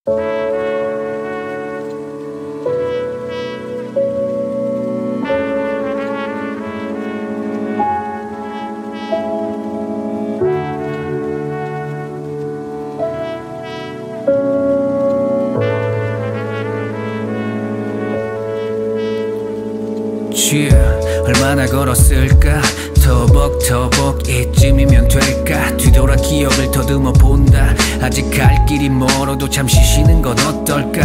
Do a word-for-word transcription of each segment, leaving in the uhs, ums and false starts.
Yeah, 얼마나 걸었을까? 터벅터벅 이쯤이면 될까? 뒤돌아 기억을 더듬어 본다. 아직 갈 길이 멀어도 잠시 쉬는 건 어떨까?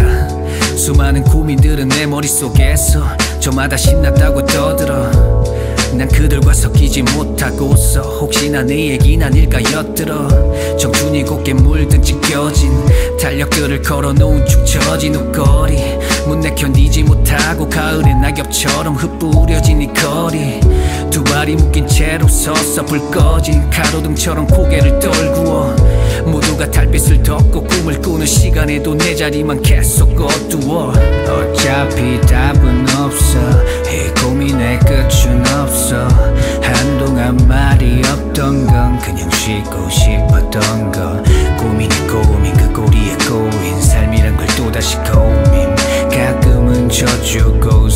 수많은 고민들은 내 머릿속에서 저마다 신났다고 떠들어. 난 그들과 섞이지 못하고서 혹시나 내 얘기는 아닐까 엿들어. 청춘이 곱게 물든 찢겨진 달력들을 걸어놓은 축 처진 옷걸이. 문내 견디지 못하고 가을의 낙엽처럼 흩뿌려진 이 거리. 두 발이 묶인 채로 서서 불 꺼진 가로등처럼 고개를 떨구어. 모두가 달빛을 덮고 꿈을 꾸는 시간에도 내 자리만 계속 어두워. 어차피 답은 없어, 이 고민의 끝은 없어. 한동안 말이 없던 건 그냥 쉬고 싶었던 거. 고민이 고민 그 고리에 꼬인 삶이란 걸 또다시 고민. 가끔은 져주고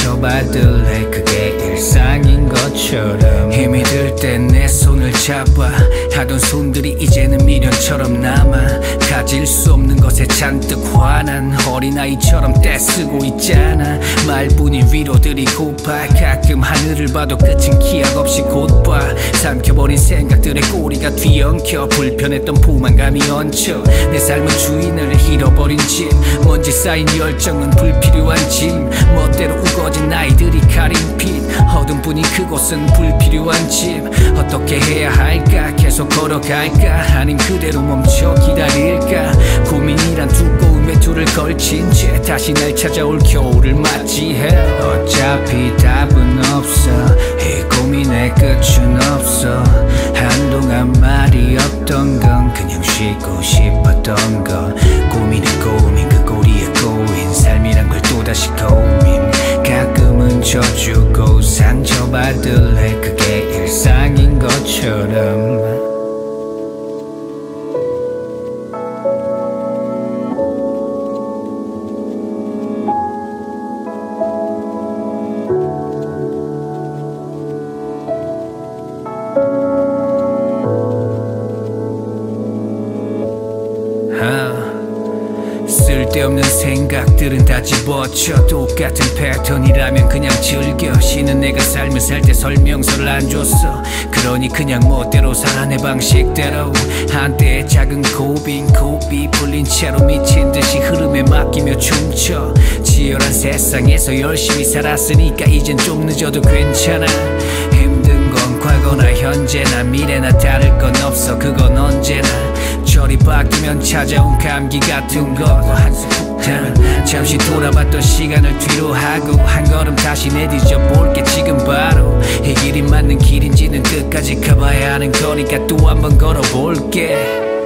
상처받을래 그게 일상인 것처럼. 힘이 들 때 내 손을 잡아 하던 손들이 이제는 미련처럼 남아. 가질 수 없는 것에 잔뜩 화난 어린아이처럼 떼쓰고 있잖아. 말뿐인 위로들이 고파. 가끔 하늘을 봐도 끝은 기약 없이 곧봐. 삼켜버린 생각들의 꼬리가 뒤엉켜 불편했던 포만감이 얹혀. 내 삶은 주인을 잃어버린 집. 먼지 쌓인 열정은 불필요한 짐. 멋대로 우거진 나이들이 가린 빛. 어둠뿐인 그곳은 불필요한 집. 어떻게 해야 할까? 계속 걸어갈까? 아님 그대로 멈춰 기다릴까? 고민이란 두꺼운 외투를 걸친 채 다시 날 찾아올 겨울을 맞이해. 어차피 답은 없어, 이 고민의 끝은 없어. 한동안 말이 없던 건 그냥 쉬고 싶었던 거. 고민은 고민 그 고리에 꼬인 삶이란 걸 또다시 고민. 가끔은 져주고 상처받을래 그게 일상인 것처럼. 쓸데없는 생각들은 다 집어쳐. 똑같은 패턴이라면 그냥 즐겨. 쉬는 내가 삶을 살 때 설명서를 안 줬어. 그러니 그냥 멋대로 살아 내 방식대로. 한때의 작은 고빈 고비 풀린 채로 미친 듯이 흐름에 맡기며 춤춰. 치열한 세상에서 열심히 살았으니까 이젠 좀 늦어도 괜찮아. 힘든 건 과거나 현재나 미래나 다를 건 없어. 그건 언제나 절이 바뀌면 찾아온 감기 같은 것과 한숨. 잠시 돌아봤던 시간을 뒤로 하고 한 걸음 다시 내디뎌 볼게 지금 바로. 이 길이 맞는 길인지는 끝까지 가봐야 하는 거니까 또 한 번 걸어볼게.